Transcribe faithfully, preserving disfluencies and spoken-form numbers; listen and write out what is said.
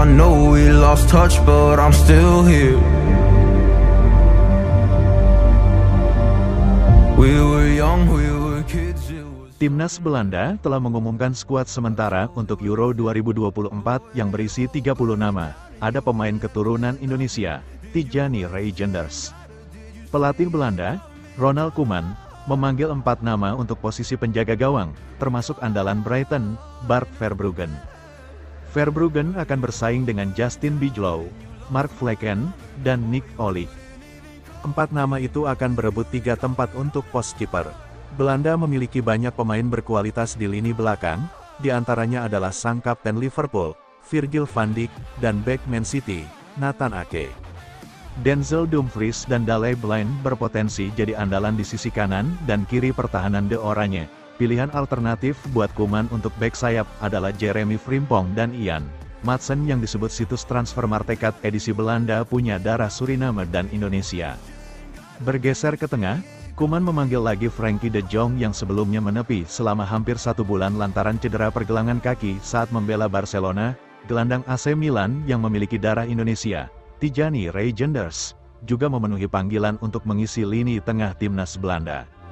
I know we lost touch, but I'm still here. We were young, we were kids. It was... Timnas Belanda telah mengumumkan skuad sementara untuk Euro dua ribu dua puluh empat yang berisi tiga puluh nama. Ada pemain keturunan Indonesia, Tijani Reijenders. Pelatih Belanda, Ronald Koeman, memanggil empat nama untuk posisi penjaga gawang, termasuk andalan Brighton, Bart Verbruggen. Verbruggen akan bersaing dengan Justin Bijlow, Mark Vlekken, dan Nick Oli. Empat nama itu akan berebut tiga tempat untuk pos kiper. Belanda memiliki banyak pemain berkualitas di lini belakang, di antaranya adalah sang kapten Liverpool, Virgil van Dijk, dan bek Man City, Nathan Ake. Denzel Dumfries dan Daley Blind berpotensi jadi andalan di sisi kanan dan kiri pertahanan De Oranje. Pilihan alternatif buat Koeman untuk bek sayap adalah Jeremy Frimpong dan Ian Madsen yang disebut situs Transfermarkt edisi Belanda punya darah Suriname dan Indonesia. Bergeser ke tengah, Koeman memanggil lagi Frenkie de Jong yang sebelumnya menepi selama hampir satu bulan lantaran cedera pergelangan kaki saat membela Barcelona. Gelandang A C Milan yang memiliki darah Indonesia, Tijani Reijenders, juga memenuhi panggilan untuk mengisi lini tengah timnas Belanda.